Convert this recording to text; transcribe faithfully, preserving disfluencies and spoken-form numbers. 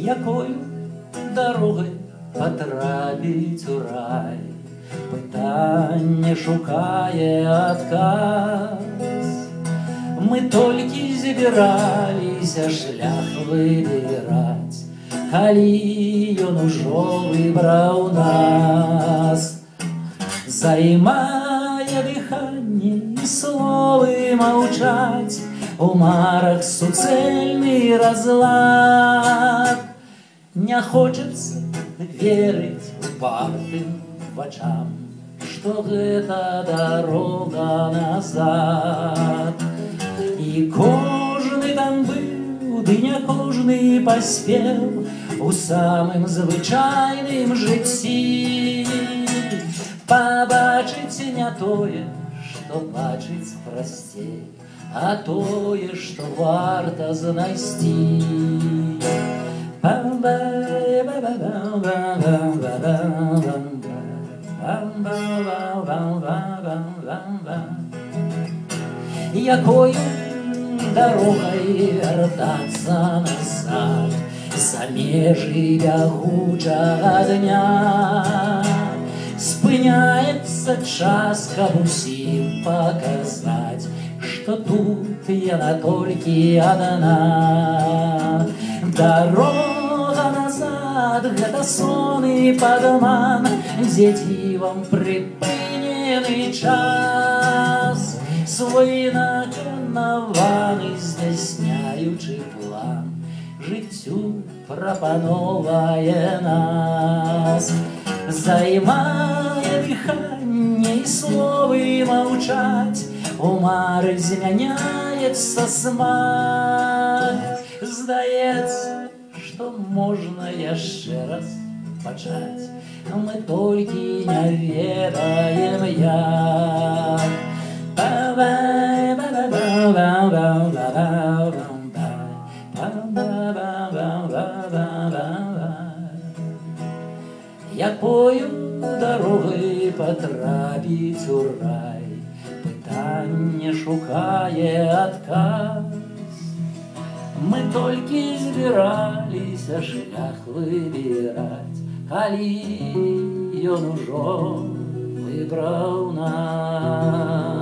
якою дорогой потрапіць у рай. Пытанне шукае адказ. Мы толькі збіраліся шлях выбіраць, калі ён ужо выбраў нас. Займае дыханне і словы маўчаць, у марах суцэльны разлад. Не хочацца верыць упартым вачам, што гэта дарога назад. І кожны там быў, ды не кожны паспеў у самым звычайным жыцці пабачыць не тое, што бачыць прасцей, а тое, што варта знайсці. Якою дорогой вертаться назад за межи бягучага дня? Спыняецца час, каб усім паказаць, што тут яна толькі адна. Дорога назад — гэта сон і падман, дзе дзівам прыпынены час, свой наканаваны, здзяйсняючы план, жыццю прапановае нас. Займае дыханне і словы маўчаць, у мары змяняецца смак. Здаецца, што можна яшчэ раз пачаць, мы толькі не ведаем як. Якою дорогой потрапіць у рай? Пытанне шукае адказ. Мы толькі збіраліся шлях выбіраць, калі ён ужо выбраў нас.